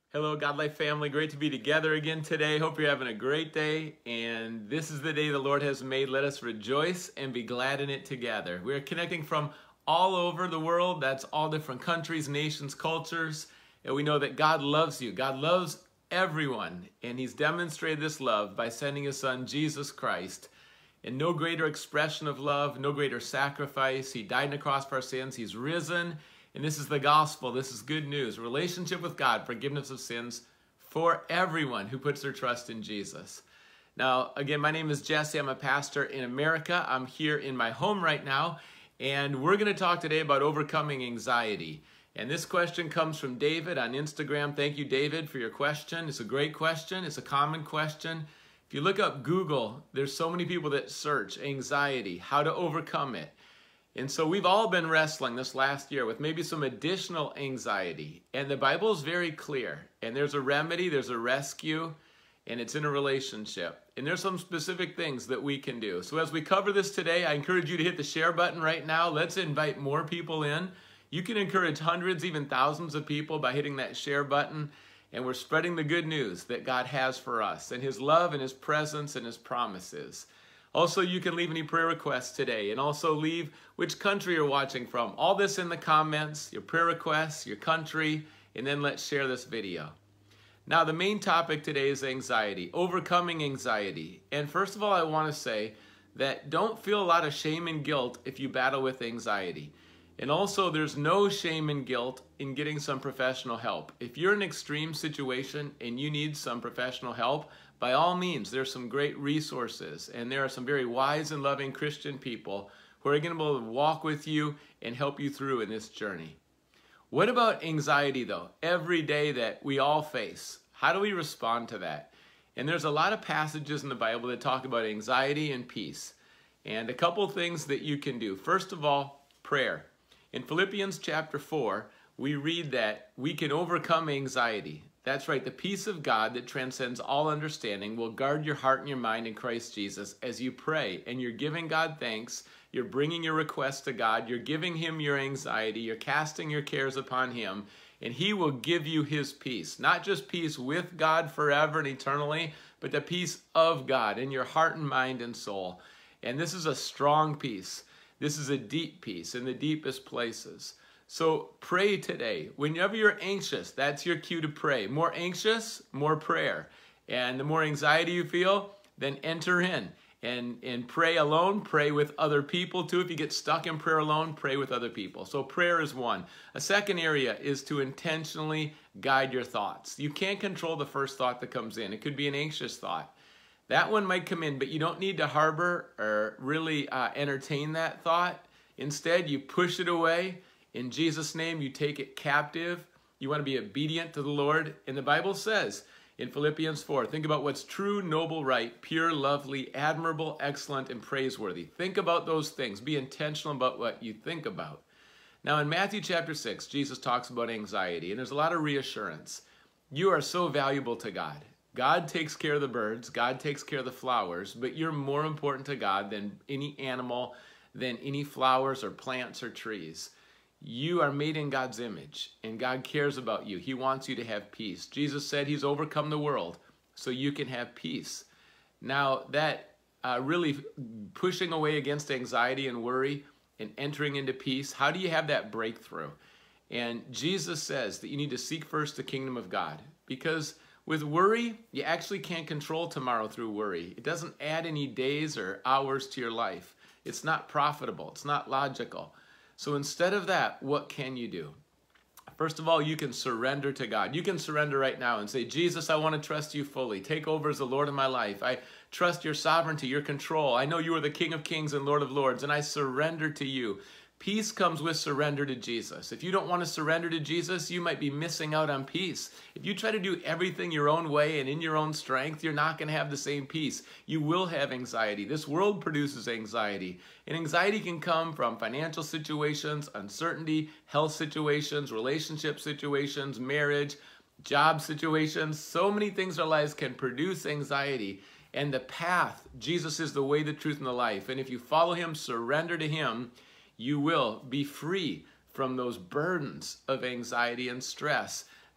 Hello, God Life family. Great to be together again today. Hope you're having a great day. And this is the day the Lord has made. Let us rejoice and be glad in it together. We're connecting from all over the world. That's all different countries, nations, cultures. And we know that God loves you. God loves everyone. And He's demonstrated this love by sending His Son, Jesus Christ. And no greater expression of love, no greater sacrifice. He died on the cross for our sins. He's risen. And this is the gospel. This is good news. Relationship with God, forgiveness of sins for everyone who puts their trust in Jesus. Now, again, my name is Jesse. I'm a pastor in America. I'm here in my home right now. And we're going to talk today about overcoming anxiety. And this question comes from David on Instagram. Thank you, David, for your question. It's a great question. It's a common question. If you look up Google, there's so many people that search anxiety, how to overcome it. And so we've all been wrestling this last year with maybe some additional anxiety. And the Bible is very clear. And there's a remedy, there's a rescue, and it's in a relationship. And there's some specific things that we can do. So as we cover this today, I encourage you to hit the share button right now. Let's invite more people in. You can encourage hundreds, even thousands of people by hitting that share button. And we're spreading the good news that God has for us and His love and His presence and His promises. Also, you can leave any prayer requests today, and also leave which country you're watching from. All this in the comments, your prayer requests, your country, and then let's share this video. Now, the main topic today is anxiety, overcoming anxiety. And first of all, I want to say that don't feel a lot of shame and guilt if you battle with anxiety. And also, there's no shame and guilt in getting some professional help. If you're in an extreme situation and you need some professional help, by all means, there's some great resources, and there are some very wise and loving Christian people who are going to be able to walk with you and help you through in this journey. What about anxiety, though? Every day that we all face, how do we respond to that? And there's a lot of passages in the Bible that talk about anxiety and peace, and a couple things that you can do. First of all, prayer. In Philippians chapter 4, we read that we can overcome anxiety. That's right, the peace of God that transcends all understanding will guard your heart and your mind in Christ Jesus as you pray. And you're giving God thanks, you're bringing your requests to God, you're giving Him your anxiety, you're casting your cares upon Him, and He will give you His peace. Not just peace with God forever and eternally, but the peace of God in your heart and mind and soul. And this is a strong peace. This is a deep peace in the deepest places. So pray today. Whenever you're anxious, that's your cue to pray. More anxious, more prayer. And the more anxiety you feel, then enter in and pray alone. Pray with other people too. If you get stuck in prayer alone, pray with other people. So prayer is one. A second area is to intentionally guide your thoughts. You can't control the first thought that comes in. It could be an anxious thought. That one might come in, but you don't need to harbor or really entertain that thought. Instead, you push it away. In Jesus' name, you take it captive. You want to be obedient to the Lord. And the Bible says in Philippians 4, think about what's true, noble, right, pure, lovely, admirable, excellent, and praiseworthy. Think about those things. Be intentional about what you think about. Now, in Matthew chapter 6, Jesus talks about anxiety, and there's a lot of reassurance. You are so valuable to God. God takes care of the birds. God takes care of the flowers, but you're more important to God than any animal, than any flowers or plants or trees. You are made in God's image, and God cares about you. He wants you to have peace. Jesus said He's overcome the world so you can have peace. Now, that really pushing away against anxiety and worry and entering into peace, how do you have that breakthrough? And Jesus says that you need to seek first the kingdom of God, because with worry, you actually can't control tomorrow through worry. It doesn't add any days or hours to your life. It's not profitable. It's not logical. So instead of that, what can you do? First of all, you can surrender to God. You can surrender right now and say, Jesus, I want to trust you fully. Take over as the Lord of my life. I trust your sovereignty, your control. I know you are the King of kings and Lord of lords, and I surrender to you. Peace comes with surrender to Jesus. If you don't want to surrender to Jesus, you might be missing out on peace. If you try to do everything your own way and in your own strength, you're not going to have the same peace. You will have anxiety. This world produces anxiety. And anxiety can come from financial situations, uncertainty, health situations, relationship situations, marriage, job situations. So many things in our lives can produce anxiety. And the path, Jesus is the way, the truth, and the life. And if you follow Him, surrender to Him, you will be free from those burdens of anxiety and stress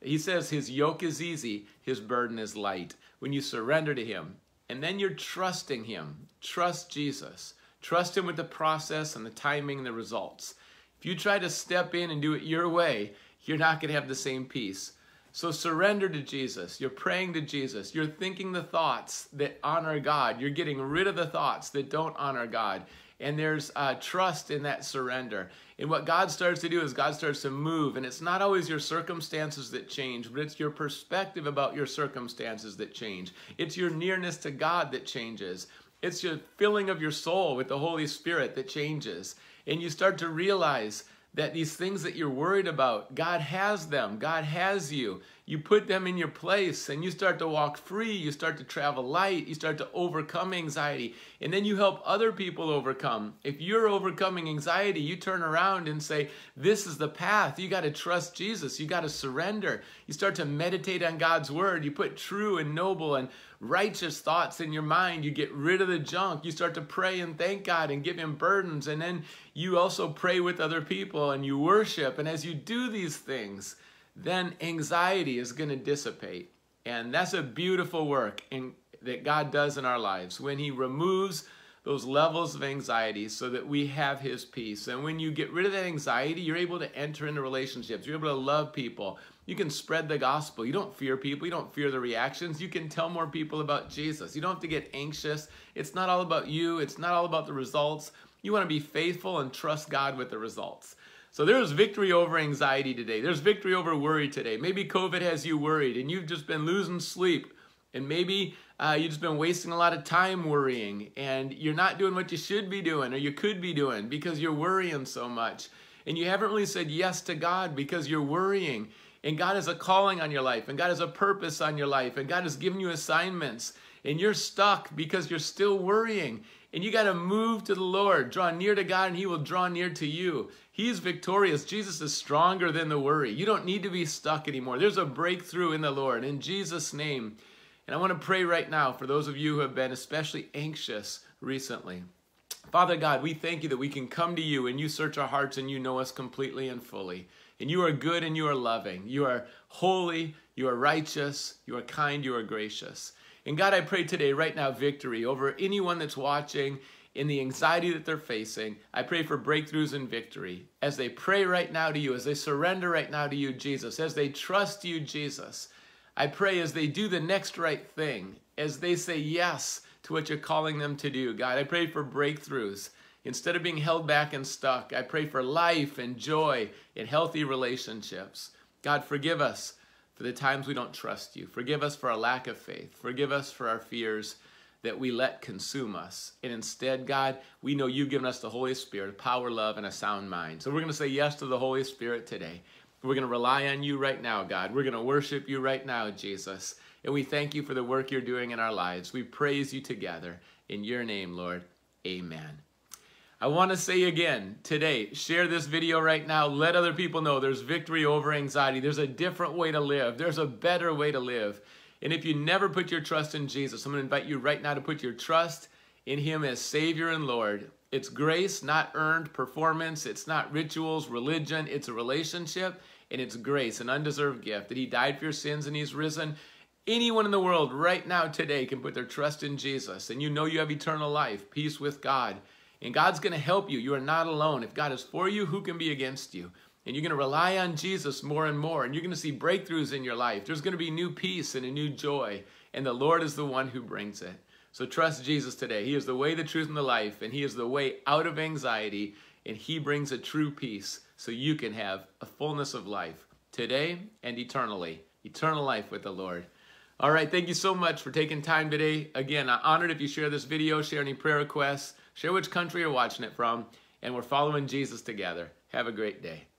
He says his yoke is easy, his burden is light. When you surrender to him, and then you're trusting him. Trust Jesus. Trust him with the process and the timing and the results. If you try to step in and do it your way, you're not going to have the same peace. So surrender to Jesus. You're praying to Jesus. You're thinking the thoughts that honor God. You're getting rid of the thoughts that don't honor God. And there's trust in that surrender. And what God starts to do is God starts to move. And it's not always your circumstances that change, but it's your perspective about your circumstances that change. It's your nearness to God that changes. It's your filling of your soul with the Holy Spirit that changes. And you start to realize that these things that you're worried about, God has them. God has you. You put them in your place and you start to walk free. You start to travel light. You start to overcome anxiety. And then you help other people overcome. If you're overcoming anxiety, you turn around and say, this is the path. You got to trust Jesus. You got to surrender. You start to meditate on God's word. You put true and noble and righteous thoughts in your mind. You get rid of the junk. You start to pray and thank God and give him burdens. And then you also pray with other people and you worship. And as you do these things, then anxiety is going to dissipate. And that's a beautiful work that God does in our lives when he removes those levels of anxiety so that we have his peace. And when you get rid of that anxiety, you're able to enter into relationships. You're able to love people. You can spread the gospel. You don't fear people. You don't fear the reactions. You can tell more people about Jesus. You don't have to get anxious. It's not all about you. It's not all about the results. You want to be faithful and trust God with the results. So there's victory over anxiety today. There's victory over worry today. Maybe COVID has you worried and you've just been losing sleep. And maybe you've just been wasting a lot of time worrying and you're not doing what you should be doing or you could be doing because you're worrying so much. And you haven't really said yes to God because you're worrying. And God has a calling on your life and God has a purpose on your life and God has given you assignments and you're stuck because you're still worrying. And you got to move to the Lord, draw near to God, and he will draw near to you. He's victorious. Jesus is stronger than the worry. You don't need to be stuck anymore. There's a breakthrough in the Lord, in Jesus' name. And I want to pray right now for those of you who have been especially anxious recently. Father God, we thank you that we can come to you and you search our hearts and you know us completely and fully. And you are good and you are loving. You are holy, you are righteous, you are kind, you are gracious. And God, I pray today, right now, victory over anyone that's watching in the anxiety that they're facing. I pray for breakthroughs and victory as they pray right now to you, as they surrender right now to you, Jesus, as they trust you, Jesus. I pray as they do the next right thing, as they say yes to what you're calling them to do. God, I pray for breakthroughs. Instead of being held back and stuck, I pray for life and joy and healthy relationships. God, forgive us for the times we don't trust you. Forgive us for our lack of faith. Forgive us for our fears that we let consume us. And instead, God, we know you've given us the Holy Spirit, power, love, and a sound mind. So we're going to say yes to the Holy Spirit today. We're going to rely on you right now, God. We're going to worship you right now, Jesus. And we thank you for the work you're doing in our lives. We praise you together. In your name, Lord, amen. I want to say again today, share this video right now. Let other people know there's victory over anxiety. There's a different way to live. There's a better way to live. And if you never put your trust in Jesus, I'm going to invite you right now to put your trust in him as Savior and Lord. It's grace, not earned performance. It's not rituals, religion. It's a relationship, and it's grace, an undeserved gift that he died for your sins and he's risen. Anyone in the world right now today can put their trust in Jesus, and you know you have eternal life, peace with God. And God's going to help you. You are not alone. If God is for you, who can be against you? And you're going to rely on Jesus more and more. And you're going to see breakthroughs in your life. There's going to be new peace and a new joy. And the Lord is the one who brings it. So trust Jesus today. He is the way, the truth, and the life. And he is the way out of anxiety. And he brings a true peace so you can have a fullness of life today and eternally. Eternal life with the Lord. All right, thank you so much for taking time today. Again, I'm honored if you share this video, share any prayer requests, share which country you're watching it from, and we're following Jesus together. Have a great day.